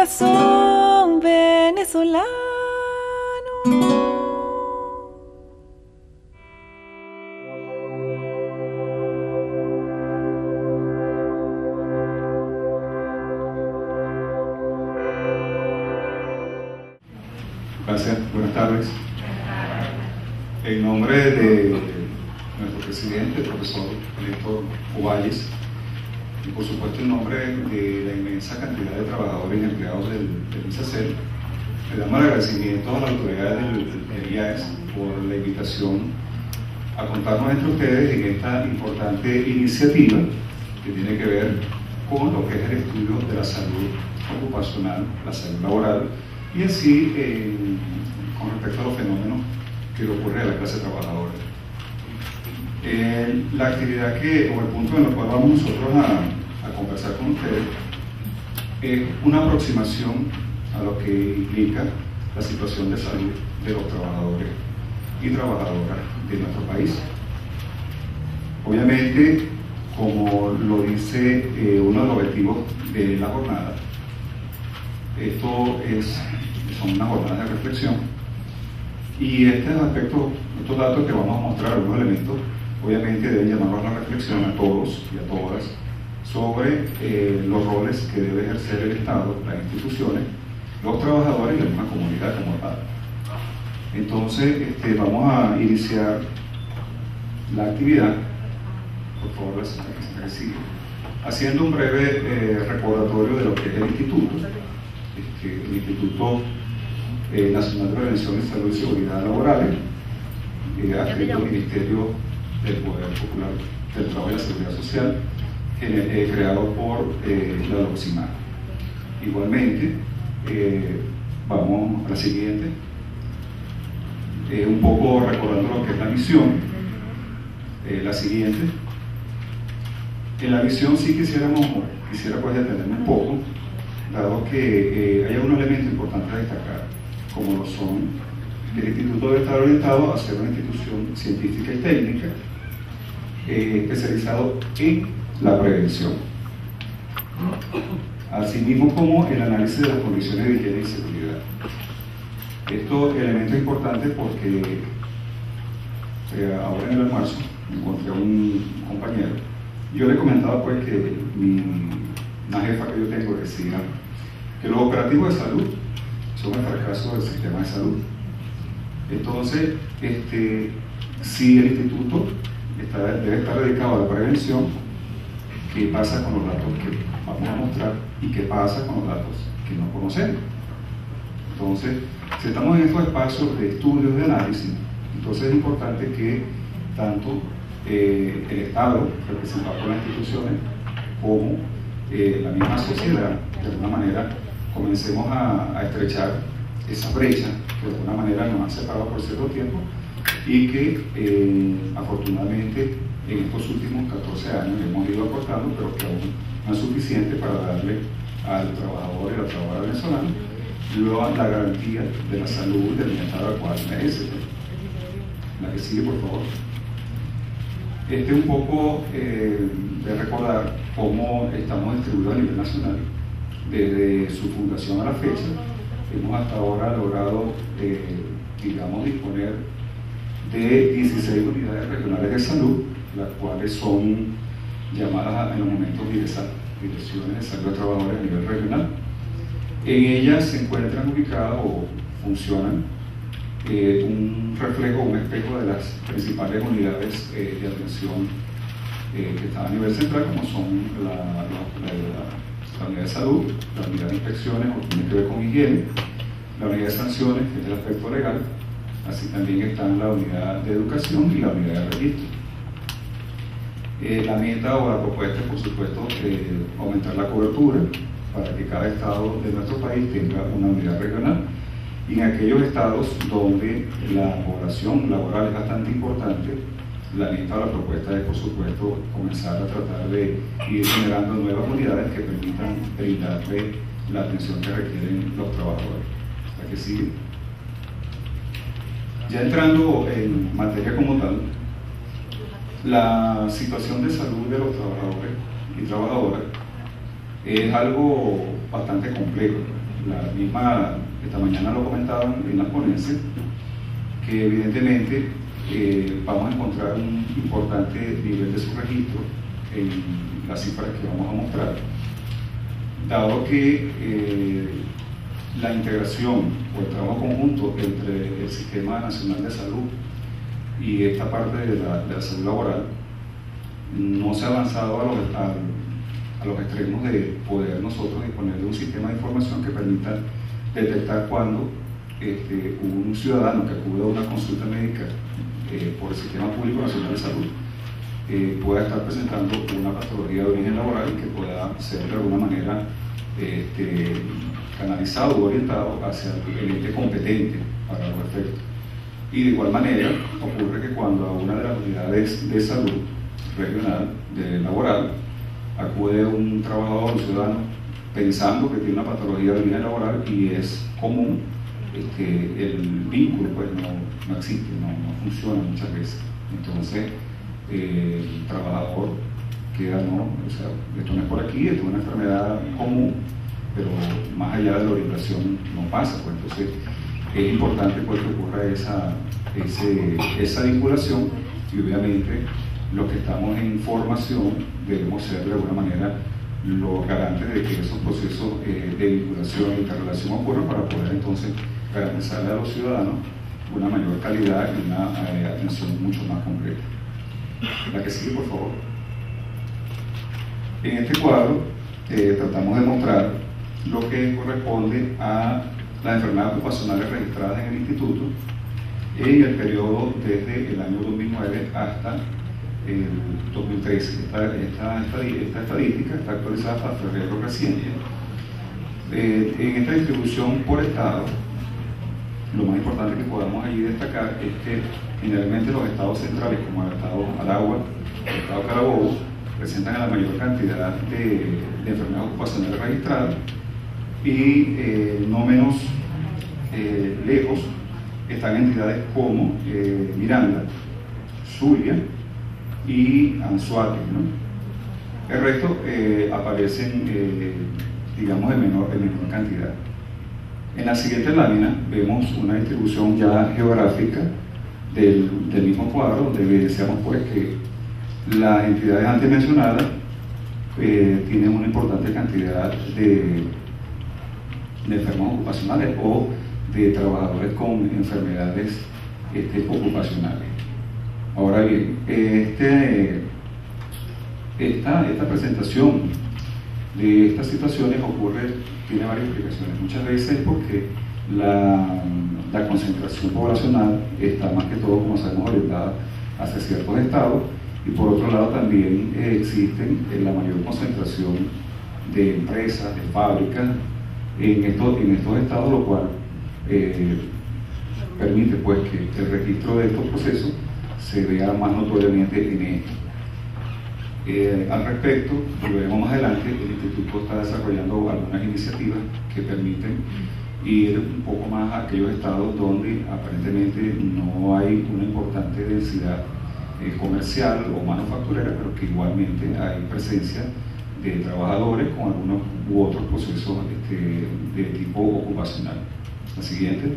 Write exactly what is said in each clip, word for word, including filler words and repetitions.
corazón venezolano. Gracias, buenas tardes. En nombre de nuestro presidente, el profesor Néstor Ovalles, y por supuesto en nombre de la inmensa cantidad de trabajadores y empleados del, del INSACEL, le damos el agradecimiento a las autoridades del, del I A E S por la invitación a contarnos entre ustedes en esta importante iniciativa que tiene que ver con lo que es el estudio de la salud ocupacional, la salud laboral, y así eh, con respecto a los fenómenos que le ocurre a la clase trabajadora. Eh, la actividad que, o el punto en el cual vamos nosotros a, a conversar con ustedes es una aproximación a lo que implica la situación de salud de los trabajadores y trabajadoras de nuestro país. Obviamente, como lo dice eh, uno de los objetivos de la jornada, esto es, son unas jornadas de reflexión y estos aspectos, estos datos que vamos a mostrar, algunos elementos, obviamente deben llamarnos a la reflexión a todos y a todas sobre eh, los roles que debe ejercer el Estado, las instituciones, los trabajadores y la misma comunidad como tal. Entonces, este, vamos a iniciar la actividad, por favor, la señora que sigue, haciendo un breve eh, recordatorio de lo que es el Instituto. Este, el Instituto eh, Nacional de Prevención de Salud y Seguridad Laborales, eh, adscrito al Ministerio del Poder Popular del Trabajo y la Seguridad Social, eh, creado por eh, la LOCSIMAC. Igualmente, eh, vamos a la siguiente, eh, un poco recordando lo que es la misión. Eh, la siguiente, en la misión sí quisiéramos, quisiera pues detenerme un poco, dado que eh, hay un elemento importante a destacar, como lo son el Instituto debe estar orientado a ser una institución científica y técnica eh, especializado en la prevención, asimismo como el análisis de las condiciones de higiene y seguridad. Esto elemento es importante porque eh, ahora en el almuerzo encontré a un compañero. Yo le comentaba pues que mi, una jefa que yo tengo decía que los operativos de salud son el fracaso del sistema de salud. Entonces, este, si el instituto está, debe estar dedicado a la prevención, ¿qué pasa con los datos que vamos a mostrar y qué pasa con los datos que no conocemos? Entonces, si estamos en estos espacios de estudios, de análisis, entonces es importante que tanto eh, el Estado, representado por las instituciones, como eh, la misma sociedad, de alguna manera, comencemos a, a estrechar esa brecha que de alguna manera nos han separado por cierto tiempo y que eh, afortunadamente en estos últimos catorce años hemos ido aportando, pero que aún no es suficiente para darle al trabajador y a la trabajadora venezolana luego la garantía de la salud y del bienestar al cual merece. La que sigue, por favor. Este un poco eh, de recordar cómo estamos distribuidos a nivel nacional. Desde su fundación a la fecha, hemos hasta ahora logrado, eh, digamos, disponer de dieciséis unidades regionales de salud, las cuales son llamadas en los momentos direcciones de salud de trabajadores a nivel regional. En ellas se encuentran ubicadas o funcionan eh, un reflejo, un espejo de las principales unidades eh, de atención eh, que están a nivel central, como son la, la, la, la unidad de salud, la unidad de inspecciones, o tiene que ver con higiene, la unidad de sanciones, que es el aspecto legal, así también están la unidad de educación y la unidad de registro. Eh, la meta o la propuesta es, por supuesto, eh, aumentar la cobertura para que cada estado de nuestro país tenga una unidad regional, y en aquellos estados donde la población laboral es bastante importante, la meta o la propuesta es, por supuesto, comenzar a tratar de ir generando nuevas unidades que permitan brindarle la atención que requieren los trabajadores. ¿La que sigue? Ya entrando en materia como tal, la situación de salud de los trabajadores y trabajadoras es algo bastante complejo. la misma, esta mañana lo comentaban en la ponencia, que evidentemente eh, vamos a encontrar un importante nivel de subregistro en las cifras que vamos a mostrar, dado que eh, la integración o el trabajo conjunto entre el Sistema Nacional de Salud y esta parte de la, de la salud laboral no se ha avanzado a los, a, a los extremos de poder nosotros disponer de un sistema de información que permita detectar cuando este, un ciudadano que acude a una consulta médica eh, por el Sistema Público Nacional de Salud eh, pueda estar presentando una patología de origen laboral y que pueda ser de alguna manera este, canalizado o orientado hacia el ente competente para los efectos. Y de igual manera ocurre que cuando a una de las unidades de salud regional, de laboral, acude un trabajador, un ciudadano, pensando que tiene una patología de origen laboral y es común, este, el vínculo pues no, no existe, no, no funciona muchas veces. Entonces eh, el trabajador queda, no, o sea, esto no es por aquí, esto es una enfermedad común, pero más allá de la orientación no pasa, pues entonces es importante pues, que ocurra esa, ese, esa vinculación y obviamente los que estamos en formación debemos ser de alguna manera los garantes de que esos procesos eh, de vinculación e interrelación ocurran para poder entonces garantizarle a los ciudadanos una mayor calidad y una eh, atención mucho más completa. La que sigue, por favor. En este cuadro eh, tratamos de mostrar lo que corresponde a las enfermedades ocupacionales registradas en el Instituto en el periodo desde el año dos mil nueve hasta el dos mil trece. Esta, esta, esta, esta estadística está actualizada hasta febrero reciente. Eh, en esta distribución por estado, lo más importante que podamos allí destacar es que generalmente los estados centrales, como el estado Aragua, el estado Carabobo, presentan la mayor cantidad de, de enfermedades ocupacionales registradas y eh, no menos eh, lejos están entidades como eh, Miranda, Zulia y Anzoátegui, ¿no? El resto eh, aparecen, eh, digamos, en menor, en menor cantidad. En la siguiente lámina vemos una distribución ya geográfica del, del mismo cuadro, donde evidenciamos pues que las entidades antes mencionadas eh, tienen una importante cantidad de, de enfermos ocupacionales o de trabajadores con enfermedades este, ocupacionales. Ahora bien, este, esta, esta presentación de estas situaciones ocurre, tiene varias explicaciones. Muchas veces porque la, la concentración poblacional está más que todo, como sabemos, orientada hacia ciertos estados, y por otro lado también eh, existen eh, la mayor concentración de empresas, de fábricas en estos, en estos estados, lo cual eh, permite pues que el registro de estos procesos se vea más notoriamente en esto. Eh, al respecto, lo veremos más adelante, el Instituto está desarrollando algunas iniciativas que permiten ir un poco más a aquellos estados donde aparentemente no hay una importante densidad eh, comercial o manufacturera, pero que igualmente hay presencia de trabajadores con algunos u otros procesos este, de tipo ocupacional. La siguiente.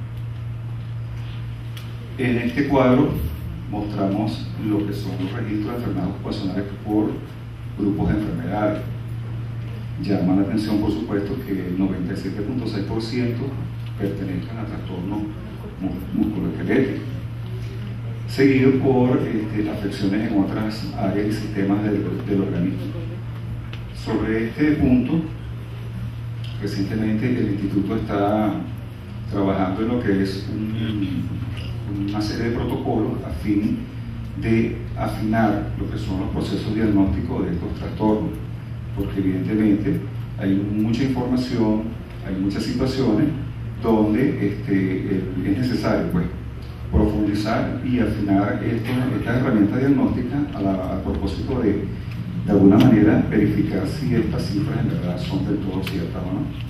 En este cuadro mostramos lo que son los registros de enfermedades ocupacionales por grupos de enfermedades. Llama la atención, por supuesto, que el noventa y siete punto seis por ciento pertenezcan a trastornos musculoesqueléticos, seguido por este, afecciones en otras áreas y sistemas del, del organismo. Sobre este punto, recientemente el Instituto está trabajando en lo que es un, una serie de protocolos a fin de afinar lo que son los procesos diagnósticos de estos trastornos, porque evidentemente hay mucha información, hay muchas situaciones donde este, es necesario pues, profundizar y afinar estos, estas herramientas diagnósticas a la, a propósito de, de alguna manera, verificar si estas cifras en verdad son del todo ciertas o no.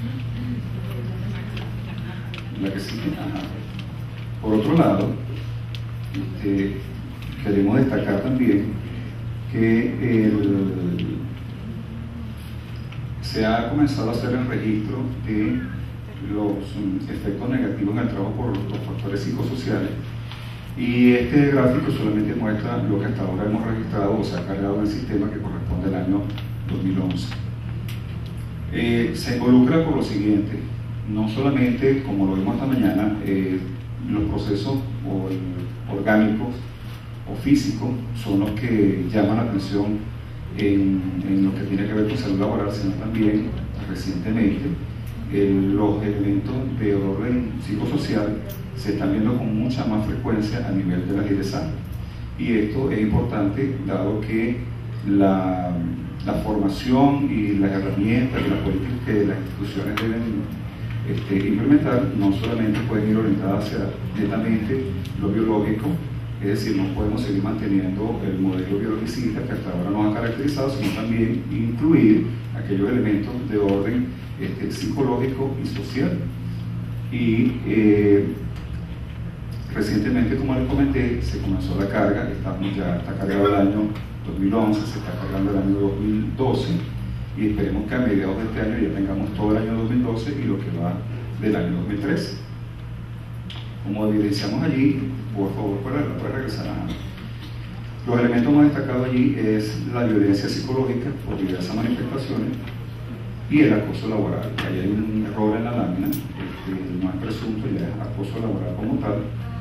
La que sigue. Ajá. Por otro lado, este, queremos destacar también que el, se ha comenzado a hacer el registro de los um, efectos negativos en el trabajo por los factores psicosociales, y este gráfico solamente muestra lo que hasta ahora hemos registrado o se ha cargado en el sistema, que corresponde al año dos mil once. Eh, se involucra por lo siguiente: no solamente, como lo vimos esta mañana, eh, los procesos o el, orgánicos o físicos son los que llaman la atención en, en lo que tiene que ver con salud laboral, sino también recientemente el, los elementos de orden psicosocial se están viendo con mucha más frecuencia a nivel de la ley de salud. Y esto es importante dado que la, la formación y las herramientas y las políticas que las instituciones deben este, implementar no solamente pueden ir orientadas hacia netamente lo biológico, es decir, no podemos seguir manteniendo el modelo biologicista que hasta ahora nos ha caracterizado, sino también incluir aquellos elementos de orden este, psicológico y social. Y eh, recientemente, como les comenté, se comenzó la carga, estamos ya, está cargado el año dos mil once, se está cargando el año dos mil doce, y esperemos que a mediados de este año ya tengamos todo el año dos mil doce y lo que va del año dos mil trece. Como evidenciamos allí, por favor, puede regresar a... Los elementos más destacados allí es la violencia psicológica por diversas manifestaciones y el acoso laboral. Ahí hay un error en la lámina, este, no es presunto, ya es acoso laboral como tal.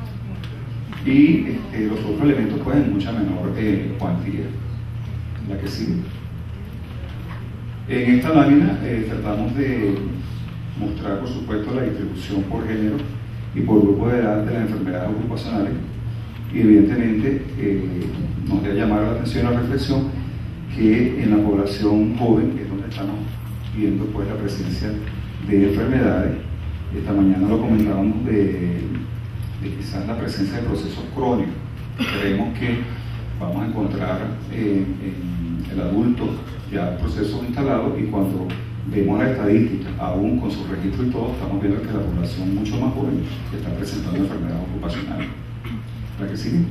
Y este, los otros elementos pues en mucha menor eh, cuantía. La que sigue. En esta lámina eh, tratamos de mostrar, por supuesto, la distribución por género y por grupo de edad de las enfermedades ocupacionales, y evidentemente eh, nos debe llamar la atención la reflexión que en la población joven es donde estamos viendo pues la presencia de enfermedades. Esta mañana lo comentábamos de, de quizás la presencia de procesos crónicos. Creemos que vamos a encontrar eh, en el adulto ya procesos instalados, y cuando vemos la estadística, aún con su registro y todo, estamos viendo que la población mucho más joven está presentando enfermedades ocupacionales. ¿La que sigue?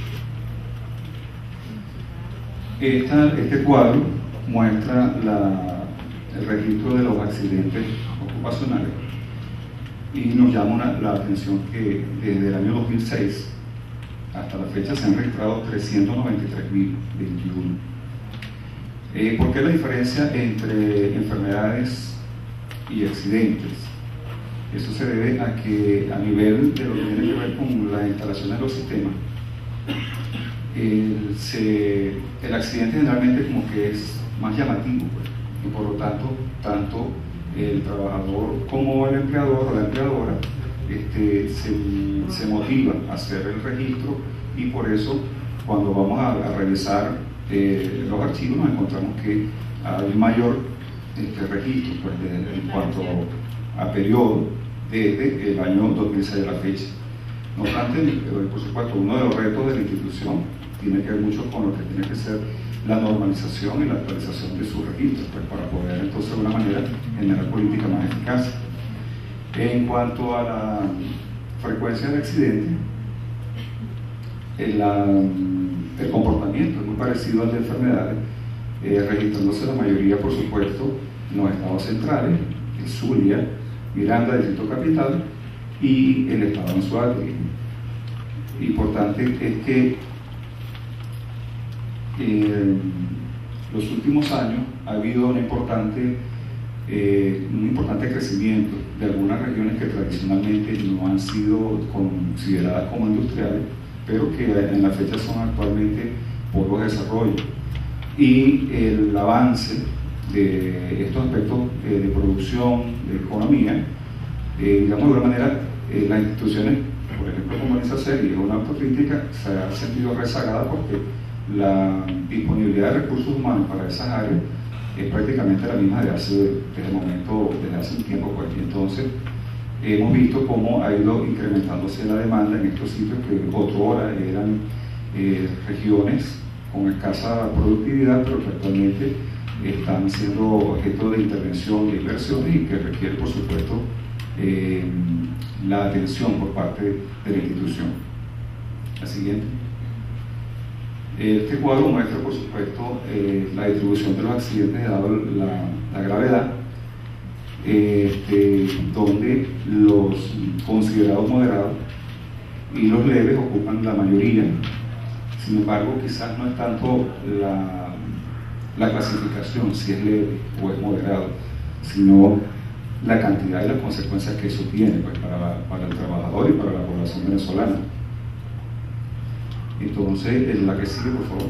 Esta, este cuadro muestra la, el registro de los accidentes ocupacionales, y nos llama una, la atención que desde el año dos mil seis hasta la fecha se han registrado trescientos noventa y tres mil veintiuno. Eh, ¿Por qué la diferencia entre enfermedades y accidentes? Eso se debe a que a nivel de lo que tiene que ver con la instalación de los sistemas, el, se, el accidente generalmente como que es más llamativo, pues, y por lo tanto, tanto el trabajador como el empleador o la empleadora este, se, se motiva a hacer el registro, y por eso cuando vamos a, a revisar eh, los archivos nos encontramos que hay mayor este, registro pues, de, en cuanto a periodo desde el año dos mil seis a la fecha. No obstante, por supuesto, uno de los retos de la institución tiene que ver mucho con lo que tiene que ser la normalización y la actualización de sus registros, pues, para poder entonces de alguna manera generar políticas más eficaces. En cuanto a la frecuencia de accidentes, el, la, el comportamiento es muy parecido al de enfermedades, eh, registrándose la mayoría, por supuesto, en los estados centrales, el Zulia, Miranda, Distrito Capital, y el estado en su área. Importante es que en eh, los últimos años ha habido un importante, eh, un importante crecimiento de algunas regiones que tradicionalmente no han sido consideradas como industriales, pero que en la fecha son actualmente polos de desarrollo. Y el avance de estos aspectos eh, de producción, de economía, eh, digamos de alguna manera, eh, las instituciones, por ejemplo como esa serie, una autocrítica, se ha sentido rezagada porque la disponibilidad de recursos humanos para esas áreas es prácticamente la misma de hace, desde el momento, desde hace un tiempo, pues. Y entonces hemos visto cómo ha ido incrementándose la demanda en estos sitios que otrora eran eh, regiones con escasa productividad, pero que actualmente están siendo objeto de intervención de inversiones y que requiere, por supuesto, eh, la atención por parte de la institución. La siguiente. Este cuadro muestra, por supuesto, eh, la distribución de los accidentes dado la, la gravedad, este, donde los considerados moderados y los leves ocupan la mayoría. Sin embargo, quizás no es tanto la, la clasificación, si es leve o es moderado, sino la cantidad y las consecuencias que eso tiene, pues, para, para el trabajador y para la población venezolana. Entonces, en la que sigue, por favor.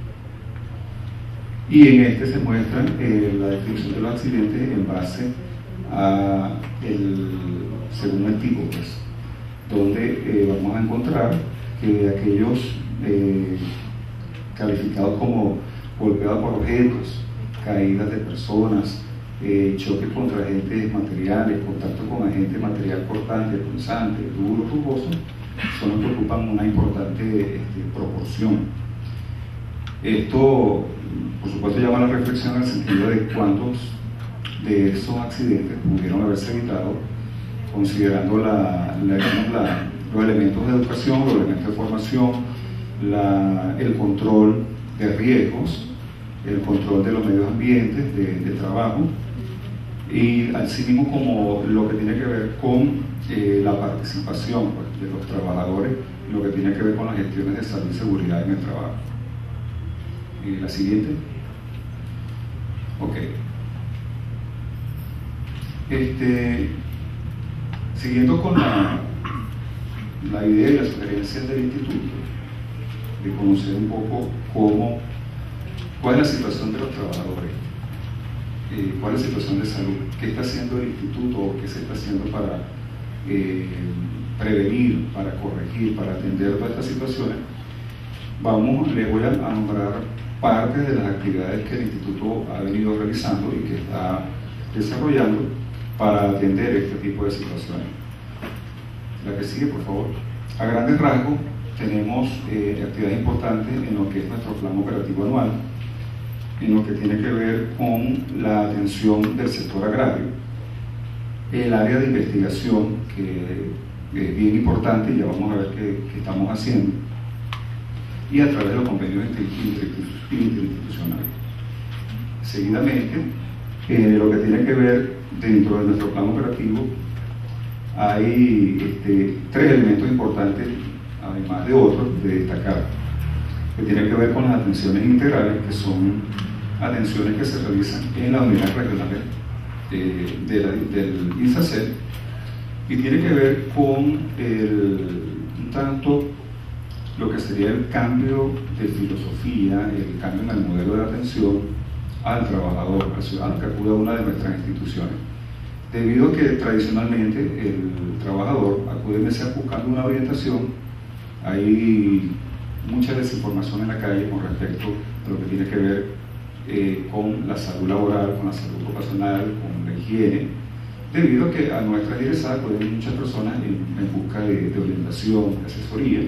Y en este se muestra eh, la descripción de los accidentes en base a el, según el tipo, pues, donde eh, vamos a encontrar que aquellos eh, calificados como golpeados por objetos, caídas de personas, eh, choques contra agentes materiales, contacto con agentes material cortante, punzante, duro, rugoso, son los que ocupan una importante este, proporción. Esto, por supuesto, llama a la reflexión en el sentido de cuántos de esos accidentes pudieron haberse evitado, considerando la, la, la, los elementos de educación, los elementos de formación, la, el control de riesgos, el control de los medios ambientes de, de trabajo, y asimismo como lo que tiene que ver con eh, la participación, pues, de los trabajadores, lo que tiene que ver con las gestiones de salud y seguridad en el trabajo. Eh, la siguiente. Ok. Este, siguiendo con la, la idea y las sugerencias del instituto, de conocer un poco cómo, cuál es la situación de los trabajadores, eh, cuál es la situación de salud, qué está haciendo el instituto o qué se está haciendo para eh, prevenir, para corregir, para atender todas estas situaciones. Vamos, les voy a nombrar parte de las actividades que el instituto ha venido realizando y que está desarrollando para atender este tipo de situaciones. La que sigue, por favor. A grandes rasgos, tenemos eh, actividades importantes en lo que es nuestro plan operativo anual, en lo que tiene que ver con la atención del sector agrario, el área de investigación, que es bien importante y ya vamos a ver qué, qué estamos haciendo, y a través de los convenios interinstitucionales. Seguidamente, eh, lo que tiene que ver dentro de nuestro plan operativo, hay este, tres elementos importantes, además de otros, de destacar, que tienen que ver con las atenciones integrales, que son atenciones que se realizan en las unidades regionales de, de la, del INSACEL, y tiene que ver con el, un tanto lo que sería el cambio de filosofía, el cambio en el modelo de atención al trabajador, al ciudadano que acude a una de nuestras instituciones. Debido a que tradicionalmente el trabajador acude buscando una orientación, hay mucha desinformación en la calle con respecto a lo que tiene que ver eh, con la salud laboral, con la salud ocupacional, con la higiene, debido a que a nuestras egresadas acuden muchas personas en, en busca de, de orientación, de asesoría.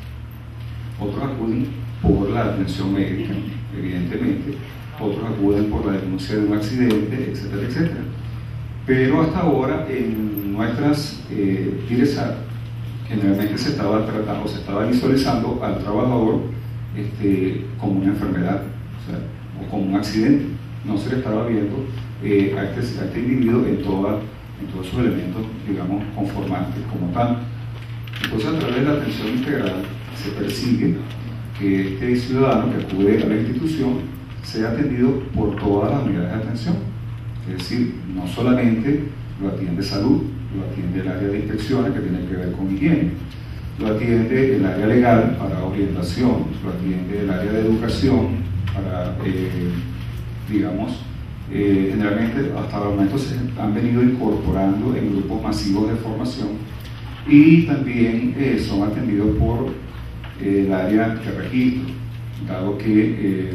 Otros acuden por la atención médica, evidentemente, otros acuden por la denuncia de un accidente, etcétera, etcétera. Pero hasta ahora, en nuestras eh, egresadas, generalmente se estaba tratando, se estaba visualizando al trabajador este, como una enfermedad, o sea, o como un accidente. No se le estaba viendo eh, a, este, a este individuo en, toda, en todos sus elementos, digamos, conformantes como tal. Entonces, a través de la atención integral, se persigue que este ciudadano que acude a la institución sea atendido por todas las unidades de atención. Es decir, no solamente lo atiende salud, lo atiende el área de inspecciones que tiene que ver con higiene, lo atiende el área legal para orientación, lo atiende el área de educación para, eh, digamos, eh, generalmente hasta el momento se han venido incorporando en grupos masivos de formación, y también eh, son atendidos por eh, el área de registro, dado que eh,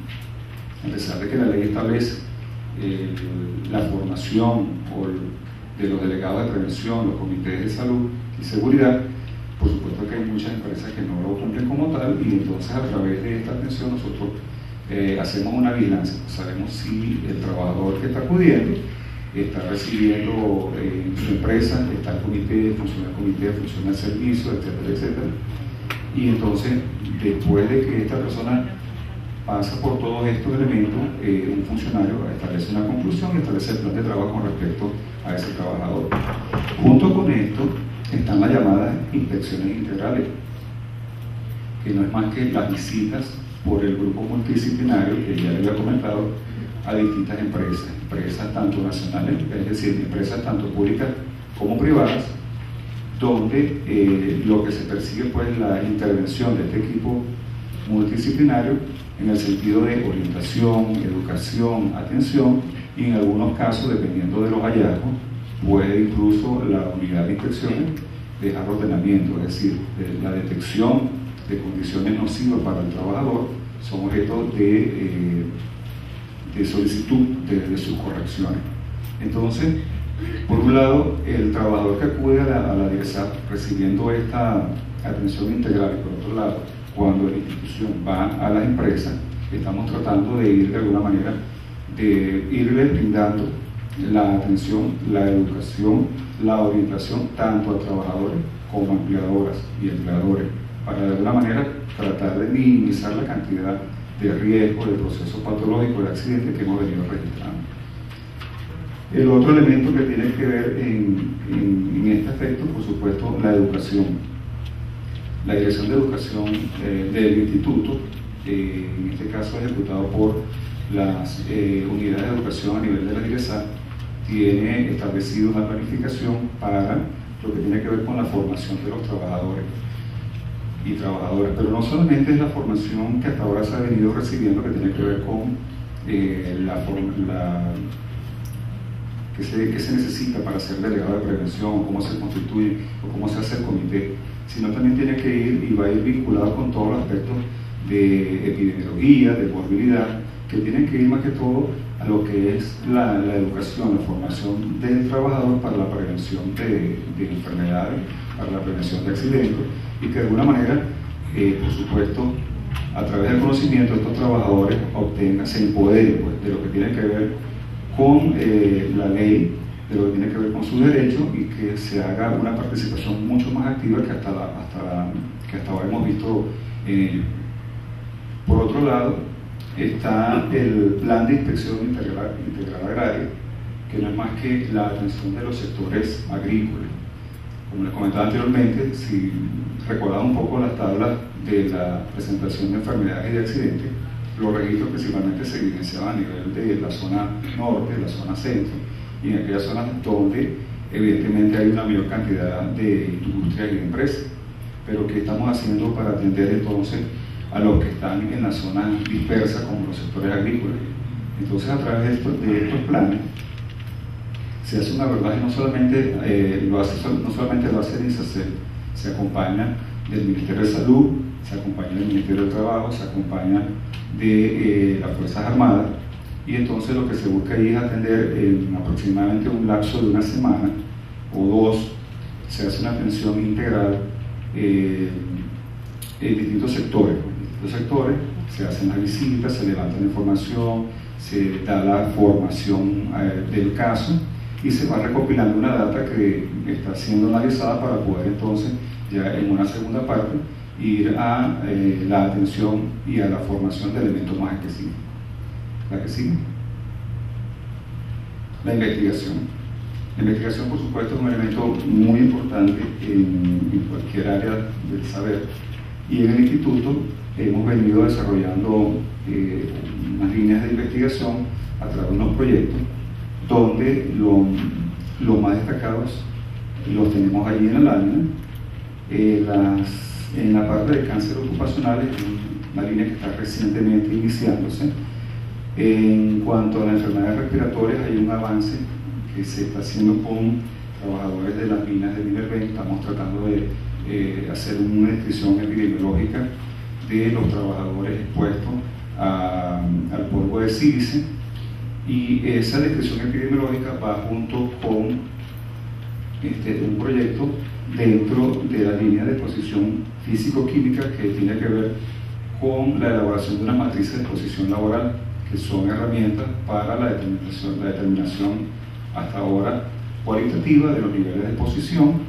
a pesar de que la ley establece eh, la formación o el, de los delegados de prevención, los comités de salud y seguridad, por supuesto que hay muchas empresas que no lo cumplen como tal, y entonces a través de esta atención nosotros eh, hacemos una vigilancia, sabemos si el trabajador que está acudiendo está recibiendo eh, en su empresa, está el comité, funciona el comité, funciona el servicio, etcétera, etcétera. y entonces después de que esta persona pasa por todos estos elementos, eh, un funcionario establece una conclusión y establece el plan de trabajo con respecto a ese trabajador. Junto con esto están las llamadas inspecciones integrales, que no es más que las visitas por el grupo multidisciplinario que ya le había comentado a distintas empresas, empresas tanto nacionales, es decir, empresas tanto públicas como privadas, donde eh, lo que se persigue pues la intervención de este equipo multidisciplinario en el sentido de orientación, educación, atención, y en algunos casos, dependiendo de los hallazgos, puede incluso la unidad de inspecciones dejar ordenamiento, es decir, de la detección de condiciones nocivas para el trabajador son objeto de, eh, de solicitud de, de sus correcciones. Entonces, por un lado, el trabajador que acude a la, a la DIRESAP recibiendo esta atención integral, y por otro lado, cuando la institución va a las empresas, estamos tratando de ir de alguna manera, de irle brindando la atención, la educación, la orientación tanto a trabajadores como a empleadoras y empleadores, para de alguna manera tratar de minimizar la cantidad de riesgo, de procesos patológicos, de accidentes que hemos venido registrando. El otro elemento que tiene que ver en, en, en este aspecto, por supuesto, la educación. La Dirección de Educación eh, del Instituto, eh, en este caso ejecutado por las eh, unidades de educación a nivel de la DIRESAP, tiene establecido una planificación para lo que tiene que ver con la formación de los trabajadores y trabajadoras, pero no solamente es la formación que hasta ahora se ha venido recibiendo, que tiene que ver con eh, la, la que se, que se necesita para ser delegado de prevención, cómo se constituye o cómo se hace el comité, sino también tiene que ir y va a ir vinculado con todos los aspectos de epidemiología, de morbilidad, que tienen que ir más que todo a lo que es la, la educación, la formación del trabajador para la prevención de, de enfermedades, para la prevención de accidentes, y que de alguna manera, eh, por supuesto, a través del conocimiento de estos trabajadores obtengan, se empoderen pues, de lo que tiene que ver con eh, la ley, de lo que tiene que ver con sus derechos, y que se haga una participación mucho más activa que hasta, la, hasta, la, que hasta ahora hemos visto en ello. Por otro lado, está el plan de inspección integral, integral agraria, que no es más que la atención de los sectores agrícolas. Como les comentaba anteriormente, si recuerdan un poco las tablas de la presentación de enfermedades y de accidentes, los registros principalmente se evidenciaban a nivel de la zona norte, la zona centro, y en aquellas zonas donde evidentemente hay una mayor cantidad de industrias y de empresas. Pero ¿qué estamos haciendo para atender entonces a los que están en las zonas dispersas como los sectores agrícolas? Entonces, a través de estos, de estos planes se hace un abordaje, no solamente eh, lo hace, no solamente lo hace el INSACEP, se acompaña del Ministerio de Salud, se acompaña del Ministerio de Trabajo, se acompaña de eh, las Fuerzas Armadas, y entonces lo que se busca ahí es atender en aproximadamente un lapso de una semana o dos, se hace una atención integral eh, en distintos sectores. En distintos sectores se hacen las visitas, se levanta la información, se da la formación eh, del caso, y se va recopilando una data que está siendo analizada para poder entonces ya en una segunda parte ir a eh, la atención y a la formación de elementos más específicos. ¿La que sigue? La investigación. La investigación, por supuesto, es un elemento muy importante en, en cualquier área del saber, y en el instituto hemos venido desarrollando eh, unas líneas de investigación a través de unos proyectos donde los lo más destacados los tenemos allí en la lámina. Eh, las, en la parte de cáncer ocupacional es una línea que está recientemente iniciándose. En cuanto a las enfermedades respiratorias, hay un avance que se está haciendo con trabajadores de las minas de Minerva. Estamos tratando de eh, hacer una descripción epidemiológica de los trabajadores expuestos a, al polvo de sílice, y esa descripción epidemiológica va junto con este, un proyecto dentro de la línea de exposición físico-química que tiene que ver con la elaboración de una matriz de exposición laboral, que son herramientas para la determinación, la determinación hasta ahora cualitativa de los niveles de exposición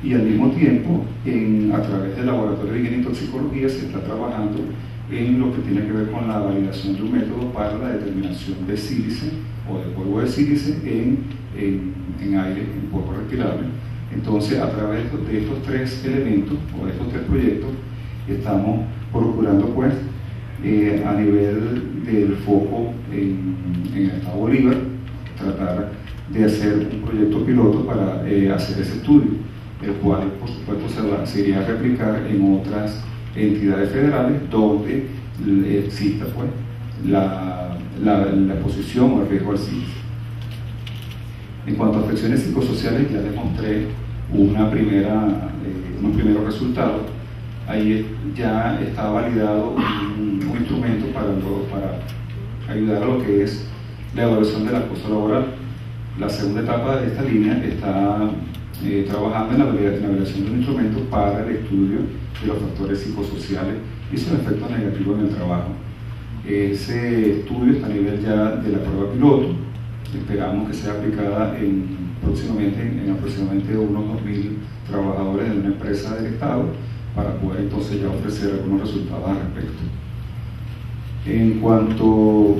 y al mismo tiempo, en, a través del Laboratorio de Higiene y Toxicología, se está trabajando en lo que tiene que ver con la validación de un método para la determinación de sílice o de polvo de sílice en, en, en aire, en polvo respirable. Entonces, a través de estos tres elementos o de estos tres proyectos, estamos procurando, pues, eh, a nivel del foco en, en el Estado Bolívar, tratar de hacer un proyecto piloto para eh, hacer ese estudio, el cual, por supuesto, se, va, se iría a replicar en otras entidades federales donde exista, pues, la, la, la exposición o el riesgo al sílice. En cuanto a afecciones psicosociales, ya les mostré una primera, eh, unos primeros resultados. Ahí ya está validado un, un instrumento para, lo, para ayudar a lo que es la evaluación del acoso laboral. La segunda etapa de esta línea está eh, trabajando en la, en la evaluación de un instrumento para el estudio de los factores psicosociales y sus efectos negativos en el trabajo. Ese estudio está a nivel ya de la prueba piloto. Esperamos que sea aplicada en, próximamente en, en aproximadamente unos dos mil trabajadores de una empresa del Estado, para poder entonces ya ofrecer algunos resultados al respecto. En cuanto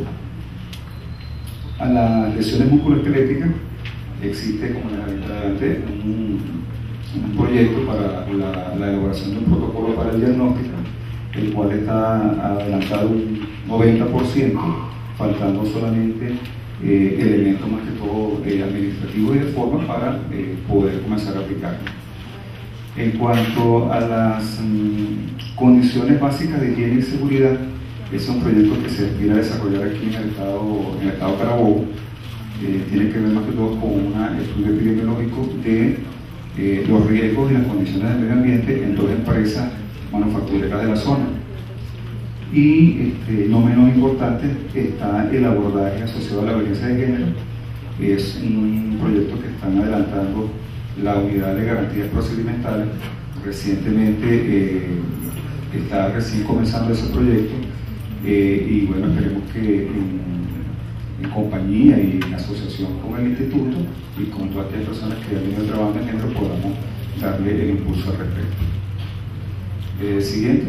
a las lesiones musculoesqueléticas, existe, como les había dicho adelante, un, un proyecto para la, la elaboración de un protocolo para el diagnóstico, el cual está adelantado un noventa por ciento, faltando solamente eh, elementos más que todo eh, administrativos y de forma para eh, poder comenzar a aplicarlo. En cuanto a las mmm, condiciones básicas de higiene y seguridad, es un proyecto que se aspira a desarrollar aquí en el estado, en el estado Carabobo. Eh, tiene que ver más que todo con un estudio epidemiológico de eh, los riesgos y las condiciones del medio ambiente en dos empresas manufactureras de la zona. Y este, no menos importante está el abordaje asociado a la violencia de género. Es un proyecto que están adelantando la Unidad de Garantías Procedimentales. Recientemente eh, está recién comenzando ese proyecto eh, y bueno, esperemos que en, en compañía y en asociación con el instituto y con todas aquellas personas que han venido trabajando en género podamos darle el impulso al respecto. Eh, siguiente.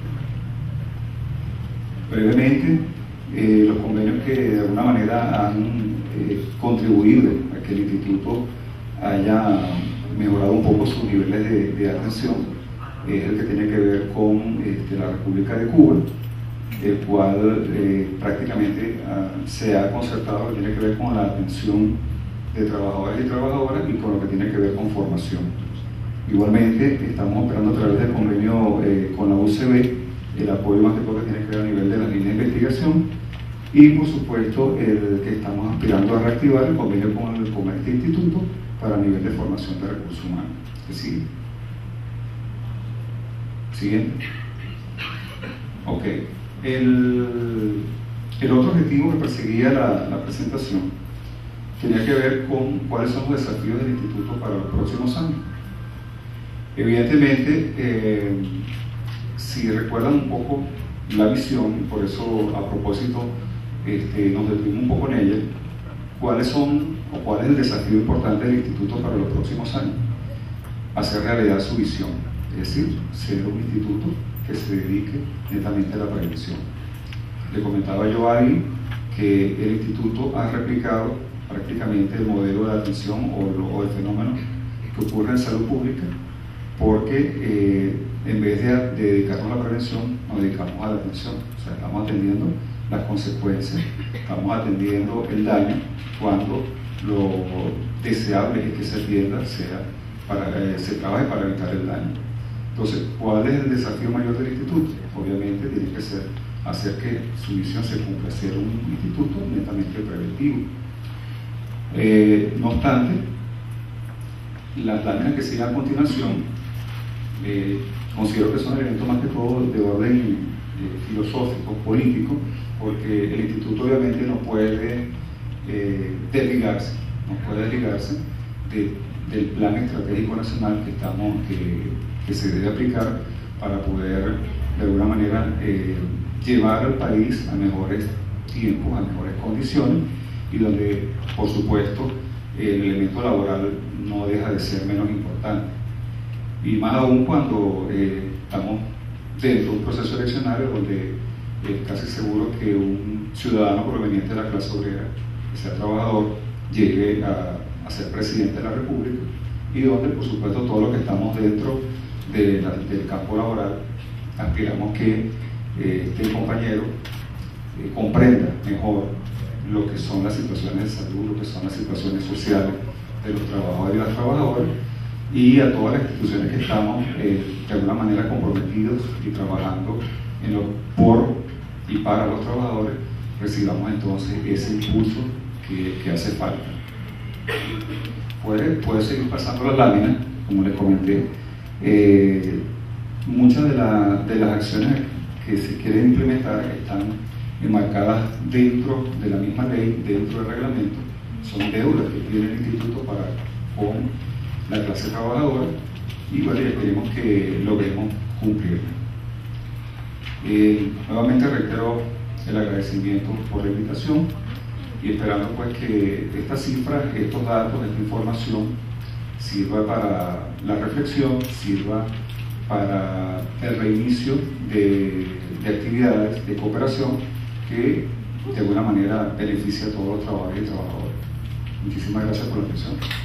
Brevemente, eh, los convenios que de alguna manera han eh, contribuido a que el instituto haya mejorado un poco sus niveles de, de atención, es el que tiene que ver con este, la República de Cuba, el cual eh, prácticamente uh, se ha concertado lo que tiene que ver con la atención de trabajadores y trabajadoras y con lo que tiene que ver con formación. Igualmente, estamos operando a través del convenio eh, con la U C B, el apoyo más que todo que tiene que ver a nivel de la línea de investigación, y por supuesto el que estamos aspirando a reactivar el convenio con, el, con este instituto para nivel de formación de recursos humanos. ¿Sí? Siguiente. Ok. El, el otro objetivo que perseguía la, la presentación tenía que ver con cuáles son los desafíos del instituto para los próximos años. Evidentemente, eh, si recuerdan un poco la visión, y por eso a propósito este, nos detuvimos un poco en ella, cuáles son o cuál es el desafío importante del instituto para los próximos años. Hacer realidad su visión, es decir, ser un instituto que se dedique netamente a la prevención. Le comentaba yo ahí que el instituto ha replicado prácticamente el modelo de atención o, lo, o el fenómeno que ocurre en salud pública, porque eh, en vez de, de dedicarnos a la prevención, nos dedicamos a la atención. O sea, estamos atendiendo las consecuencias, estamos atendiendo el daño cuando lo deseable es que se atienda, sea para, eh, se trabaje para evitar el daño. Entonces, ¿cuál es el desafío mayor del instituto? Obviamente tiene que ser hacer que su misión se cumpla, ser un instituto netamente preventivo. Eh, no obstante, las láminas que siguen a continuación eh, considero que son elementos más que todo de orden eh, filosófico, político, porque el instituto obviamente no puede eh, desligarse, no puede desligarse de, del plan estratégico nacional que, estamos, que, que se debe aplicar para poder de alguna manera eh, llevar al país a mejores tiempos, a mejores condiciones, y donde por supuesto el elemento laboral no deja de ser menos importante. y más aún cuando eh, estamos dentro de un proceso eleccionario donde es casi seguro que un ciudadano proveniente de la clase obrera, que sea trabajador, llegue a, a ser presidente de la República, y donde por supuesto todos los que estamos dentro de la, del campo laboral aspiramos que eh, este compañero eh, comprenda mejor lo que son las situaciones de salud, lo que son las situaciones sociales de los trabajadores y las trabajadoras, y a todas las instituciones que estamos eh, de alguna manera comprometidos y trabajando en lo por y para los trabajadores, recibamos entonces ese impulso que, que hace falta. Puede, puede seguir pasando la lámina, como les comenté. Eh, muchas de, la, de las acciones que se quieren implementar están enmarcadas dentro de la misma ley, dentro del reglamento. Son deudas que tiene el instituto para con la clase trabajadora, y bueno, esperemos que logremos cumplir. Eh, nuevamente reitero el agradecimiento por la invitación y esperando pues que estas cifras, estos datos, esta información sirva para la reflexión, sirva para el reinicio de, de actividades de cooperación que de alguna manera beneficia a todos los trabajadores y trabajadoras. Muchísimas gracias por la atención.